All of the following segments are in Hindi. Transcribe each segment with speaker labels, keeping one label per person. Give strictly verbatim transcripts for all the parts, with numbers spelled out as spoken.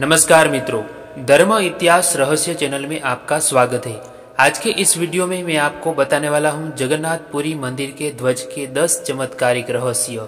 Speaker 1: नमस्कार मित्रों, धर्म इतिहास रहस्य चैनल में आपका स्वागत है। आज के इस वीडियो में मैं आपको बताने वाला हूं जगन्नाथपुरी मंदिर के ध्वज के दस चमत्कारिक रहस्य।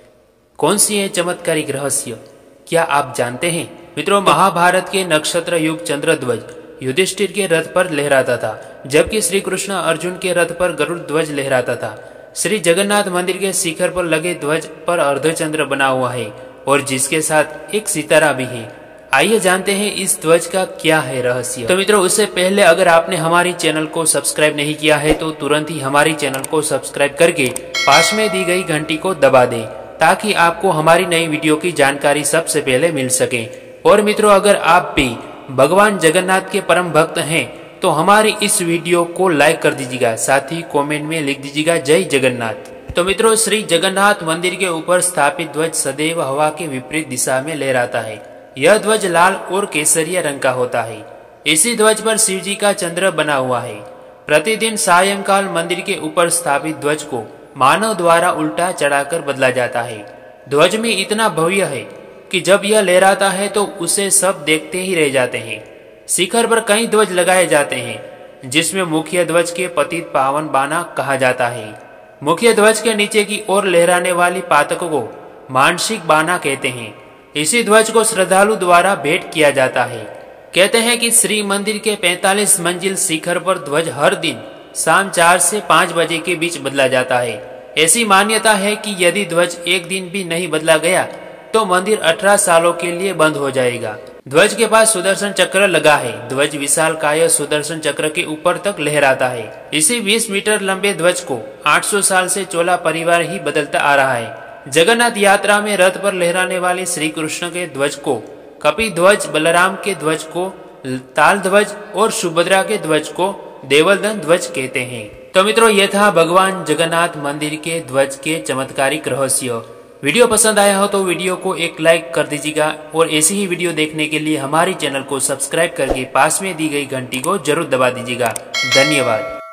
Speaker 1: कौन सी है चमत्कारिक रहस्य, क्या आप जानते हैं? मित्रों, महाभारत के नक्षत्र युग चंद्र ध्वज युधिष्ठिर के रथ पर लहराता था, जबकि श्री कृष्ण अर्जुन के रथ पर गरुड़ ध्वज लहराता था। श्री जगन्नाथ मंदिर के शिखर पर लगे ध्वज पर अर्धचंद्र बना हुआ है और जिसके साथ एक सितारा भी है। आइए जानते हैं इस ध्वज का क्या है रहस्य। तो मित्रों, उससे पहले अगर आपने हमारी चैनल को सब्सक्राइब नहीं किया है तो तुरंत ही हमारी चैनल को सब्सक्राइब करके पास में दी गई घंटी को दबा दें, ताकि आपको हमारी नई वीडियो की जानकारी सबसे पहले मिल सके। और मित्रों, अगर आप भी भगवान जगन्नाथ के परम भक्त हैं तो हमारी इस वीडियो को लाइक कर दीजिएगा, साथ ही कॉमेंट में लिख दीजिएगा जय जगन्नाथ। तो मित्रों, श्री जगन्नाथ मंदिर के ऊपर स्थापित ध्वज सदैव हवा के विपरीत दिशा में लहराता है। यह ध्वज लाल और केसरिया रंग का होता है। इसी ध्वज पर शिव जी का चंद्र बना हुआ है। प्रतिदिन सायंकाल मंदिर के ऊपर स्थापित ध्वज को मानव द्वारा उल्टा चढ़ाकर बदला जाता है। ध्वज में इतना भव्य है कि जब यह लहराता है तो उसे सब देखते ही रह जाते हैं। शिखर पर कई ध्वज लगाए जाते हैं, जिसमें मुख्य ध्वज के पतित पावन बाना कहा जाता है। मुख्य ध्वज के नीचे की ओर लहराने वाली पातकों को मानसिक बाना कहते हैं। इसी ध्वज को श्रद्धालु द्वारा भेंट किया जाता है। कहते हैं कि श्री मंदिर के पैंतालीस मंजिल शिखर पर ध्वज हर दिन शाम चार से पाँच बजे के बीच बदला जाता है। ऐसी मान्यता है कि यदि ध्वज एक दिन भी नहीं बदला गया तो मंदिर अठारह सालों के लिए बंद हो जाएगा। ध्वज के पास सुदर्शन चक्र लगा है। ध्वज विशाल काय सुदर्शन चक्र के ऊपर तक लहराता है। इसी बीस मीटर लंबे ध्वज को आठ सौ साल से चोला परिवार ही बदलता आ रहा है। जगन्नाथ यात्रा में रथ पर लहराने वाले श्री कृष्ण के ध्वज को कपि ध्वज, बलराम के ध्वज को ताल ध्वज और सुभद्रा के ध्वज को देवलदन ध्वज कहते हैं। तो मित्रों, यह था भगवान जगन्नाथ मंदिर के ध्वज के चमत्कारिक रहस्य। वीडियो पसंद आया हो तो वीडियो को एक लाइक कर दीजिएगा और ऐसी ही वीडियो देखने के लिए हमारी चैनल को सब्सक्राइब करके पास में दी गई घंटी को जरूर दबा दीजिएगा। धन्यवाद।